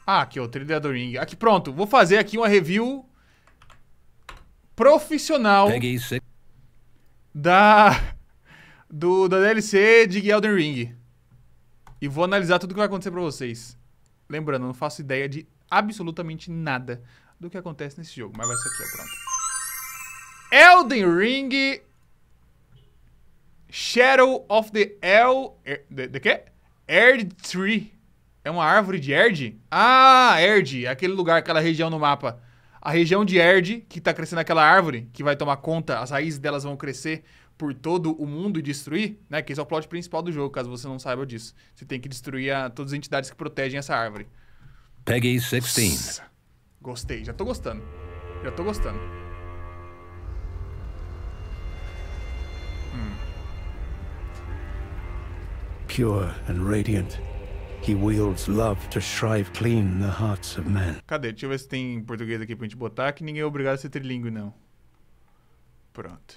Ah, aqui, ó, o trailer do Ring. Aqui, pronto. Vou fazer aqui uma review profissional da DLC de Elden Ring. E vou analisar tudo o que vai acontecer pra vocês. Lembrando, eu não faço ideia de absolutamente nada do que acontece nesse jogo. Mas vai ser aqui, ó, pronto. Elden Ring Shadow of the The quê? Erd Tree. É uma árvore de Erd? Ah, Erd. Aquele lugar, aquela região no mapa. A região de Erd, que tá crescendo aquela árvore, que vai tomar conta, as raízes delas vão crescer por todo o mundo e destruir, né? Que esse é o plot principal do jogo, caso você não saiba disso. Você tem que destruir todas as entidades que protegem essa árvore. Peggy 16. Gostei, já tô gostando. Já tô gostando. Pure and radiant, he wields love to shrive clean the hearts of men. Cadê? Deixa eu ver se tem em português aqui pra gente botar, que ninguém é obrigado a ser trilingue, não. Pronto.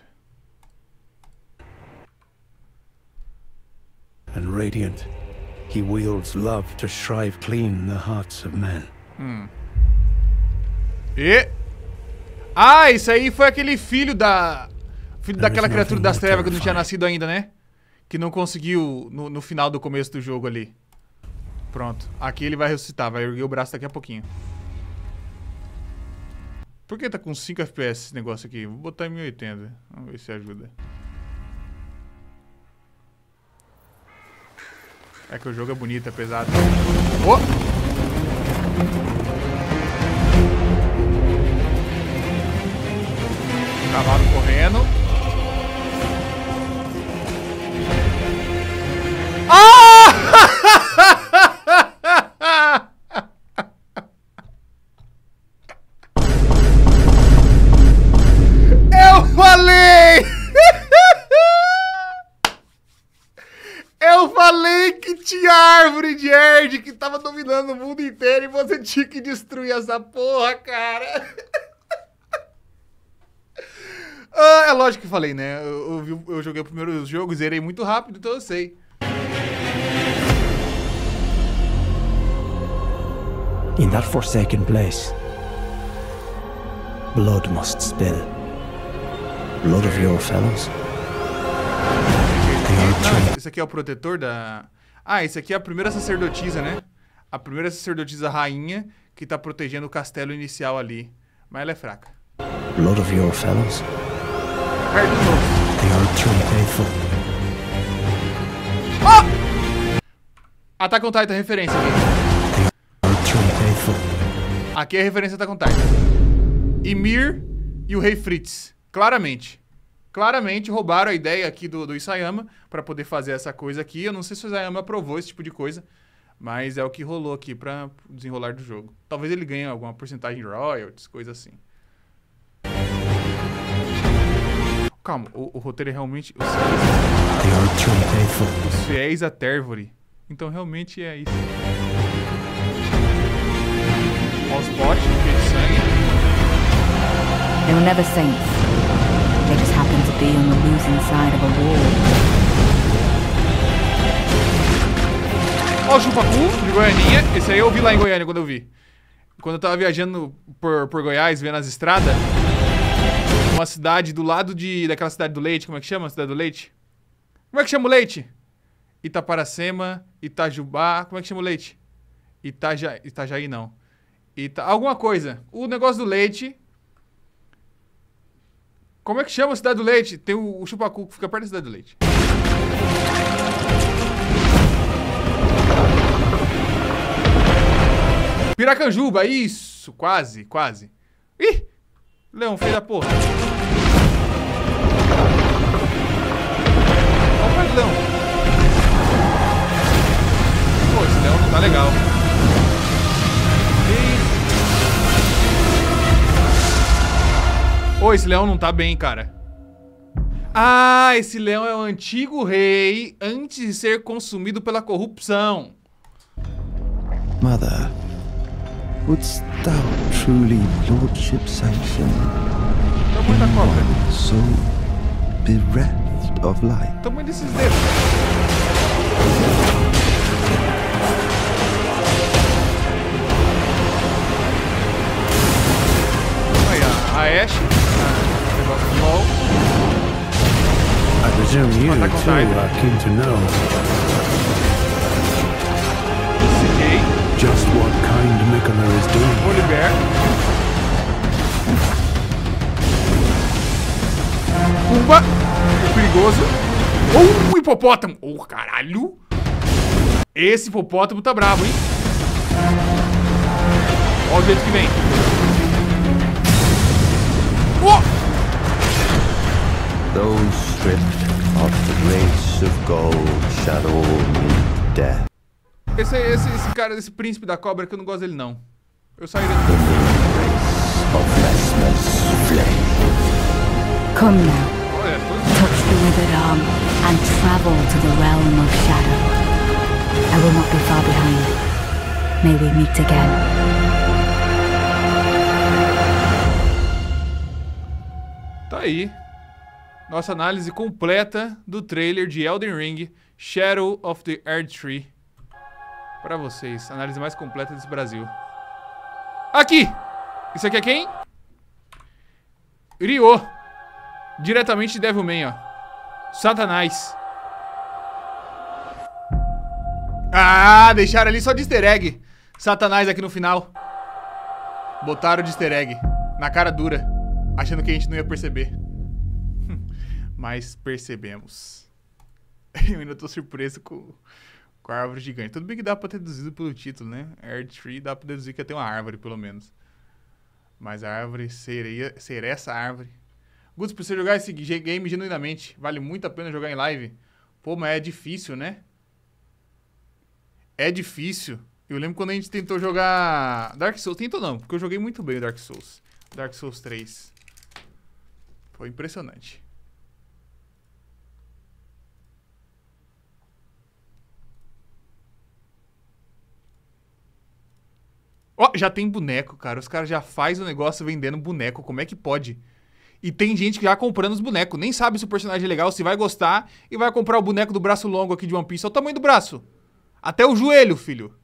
And radiant, he wields love to shrive clean the hearts of men. E... Ah, isso aí foi aquele filho daquela criatura das trevas que não tinha nascido ainda, né? Que não conseguiu no final do começo do jogo ali. Pronto. Aqui ele vai ressuscitar, vai erguer o braço daqui a pouquinho. Por que tá com 5 FPS esse negócio aqui? Vou botar em 1080. Vamos ver se ajuda. É que o jogo é bonito, é pesado. Oh! Cavalo correndo. Ah! Eu falei! Eu falei que tinha árvore de Erd que tava dominando o mundo inteiro e você tinha que destruir essa porra, cara. É lógico que eu falei, né? Eu joguei o primeiro jogo, zerei muito rápido, então eu sei. In that forsaken place, blood must spill. Blood of your fellows. Não, esse aqui é o protetor da... Ah, esse aqui é a primeira sacerdotisa, né? A primeira sacerdotisa rainha que tá protegendo o castelo inicial ali. Mas ela é fraca. Blood of your fellows. Perto de novo. They are truly faithful. Oh! Attack on Titan, referência aqui. They are truly faithful. Aqui é a referência a Attack on Titan. Ymir e o Rei Fritz. Claramente. Claramente roubaram a ideia aqui do Isayama pra poder fazer essa coisa aqui. Eu não sei se o Isayama aprovou esse tipo de coisa, mas é o que rolou aqui pra desenrolar do jogo. Talvez ele ganhe alguma porcentagem de royalties, coisa assim. Calma, o roteiro é realmente... Os fiéis a Tervory. Então realmente é isso. Os bots, cheio de sangue. They were never saints. They just happened to be on the losing side of a war. Ó o Chupacu de Goianinha. Esse aí eu vi lá em Goiânia quando eu vi. Quando eu tava viajando por Goiás, vendo as estradas. Uma cidade do lado daquela cidade do leite. Como é que chama a cidade do leite? Como é que chama o leite? Itaparacema, Itajubá. Como é que chama o leite? Itajaí não. Alguma coisa. O negócio do leite... Como é que chama a cidade do leite? Tem o Chupacu que fica perto da cidade do leite. Piracanjuba, isso! Quase, quase. Ih! Leão, feio da porra. Olha o pai do leão. Pô, esse leão não tá legal. Ô, esse leão não tá bem, cara. Ah, esse leão é o antigo rei antes de ser consumido pela corrupção. Mother, wouldst thou truly lordship sanction? Tamanho da cobra. So bereft of light. Tamanho desses dedos. Ashe, negócio do LoL. I presume you Attack on too Titan. are keen to know CJ, just what kind Miquella is doing. Oliver. Pumba, é perigoso. Um hipopótamo. Oh, caralho. Esse hipopótamo tá bravo, hein? Olha o jeito que vem. Oh! Those stripped of the race of gold shall all meet death. Esse cara, esse príncipe da cobra, que eu não gosto dele, não. Eu sairia The race of restless flame. Come now. Olha, Touch the withered arm and travel to the realm of shadow. I will not be far behind. May we meet again. tá aí. Nossa análise completa do trailer de Elden Ring, Shadow of the Erdtree. Pra vocês, a análise mais completa desse Brasil. Aqui! Isso aqui é quem? Ryo. Diretamente de Devilman, ó. Satanás. Ah, deixaram ali só de easter egg. Satanás aqui no final. Botaram de easter egg. Na cara dura. Achando que a gente não ia perceber. Mas percebemos. Eu ainda tô surpreso com a árvore gigante. Tudo bem que dá pra ter deduzido pelo título, né? Erdtree, dá pra deduzir que ia ter uma árvore, pelo menos. Mas a árvore ser essa árvore. Guts, pra você jogar esse game genuinamente, vale muito a pena jogar em live. Pô, mas é difícil, né? É difícil. Eu lembro quando a gente tentou jogar Dark Souls. Tentou não, porque eu joguei muito bem o Dark Souls. Dark Souls 3. Foi impressionante. Ó, já tem boneco, cara. Os caras já fazem o negócio vendendo boneco. Como é que pode? E tem gente que já comprando os bonecos. Nem sabe se o personagem é legal, se vai gostar. E vai comprar o boneco do braço longo aqui de One Piece. Olha o tamanho do braço. Até o joelho, filho.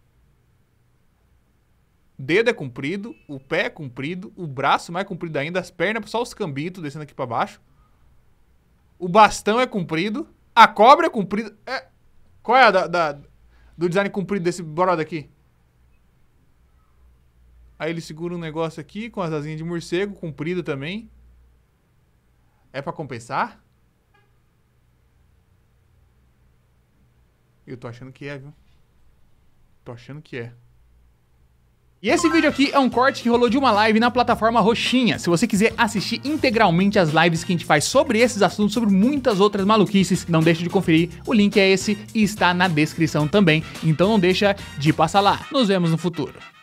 O dedo é comprido. O pé é comprido. O braço mais comprido ainda. As pernas, só os cambitos descendo aqui pra baixo. O bastão é comprido. A cobra é comprida. Qual é a do design comprido desse brother aqui? Aí ele segura um negócio aqui com as asinhas de morcego, comprido também. É pra compensar? Eu tô achando que é, viu? Tô achando que é. E esse vídeo aqui é um corte que rolou de uma live na plataforma Roxinha. Se você quiser assistir integralmente as lives que a gente faz sobre esses assuntos, sobre muitas outras maluquices, não deixe de conferir. O link é esse e está na descrição também. Então não deixa de passar lá. Nos vemos no futuro.